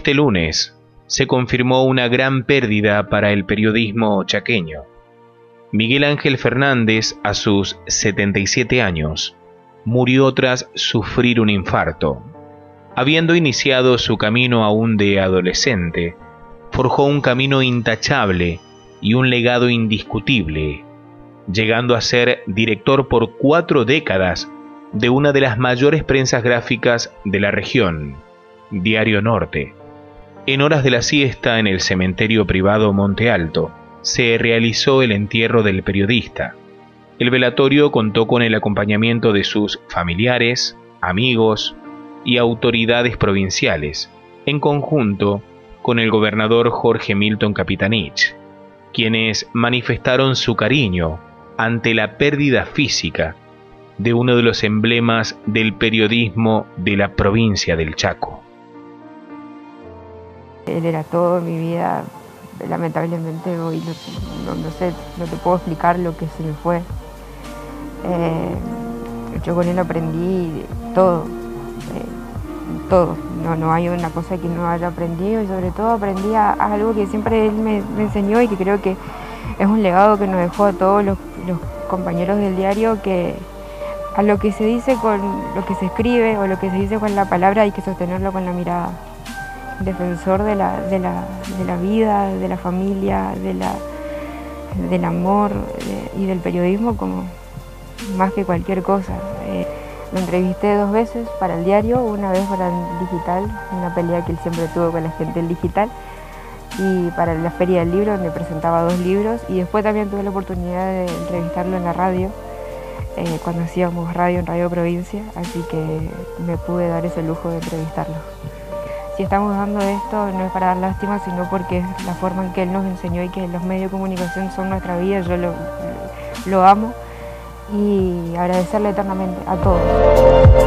Este lunes se confirmó una gran pérdida para el periodismo chaqueño. Miguel Ángel Fernández, a sus 77 años, murió tras sufrir un infarto. Habiendo iniciado su camino aún de adolescente, forjó un camino intachable y un legado indiscutible, llegando a ser director por 4 décadas de una de las mayores prensas gráficas de la región, Diario Norte. En horas de la siesta en el cementerio privado Monte Alto, se realizó el entierro del periodista. El velatorio contó con el acompañamiento de sus familiares, amigos y autoridades provinciales, en conjunto con el gobernador Jorge Milton Capitanich, quienes manifestaron su cariño ante la pérdida física de uno de los emblemas del periodismo de la provincia del Chaco. Él era todo en mi vida. Lamentablemente hoy no sé, no te puedo explicar lo que se me fue. Yo con él aprendí todo, todo. No hay una cosa que no haya aprendido, y sobre todo aprendí a algo que siempre él me enseñó y que creo que es un legado que nos dejó a todos los compañeros del diario, que a lo que se dice con lo que se escribe o lo que se dice con la palabra hay que sostenerlo con la mirada. Defensor de la vida, de la familia, del amor y del periodismo como más que cualquier cosa. Lo entrevisté 2 veces para el diario, una vez para el digital, una pelea que él siempre tuvo con la gente del digital, y para la Feria del Libro, donde presentaba 2 libros, y después también tuve la oportunidad de entrevistarlo en la radio, cuando hacíamos radio en Radio Provincia, así que me pude dar ese lujo de entrevistarlo. Si estamos dando esto no es para dar lástima, sino porque es la forma en que él nos enseñó y que los medios de comunicación son nuestra vida. Yo lo amo y agradecerle eternamente a todos.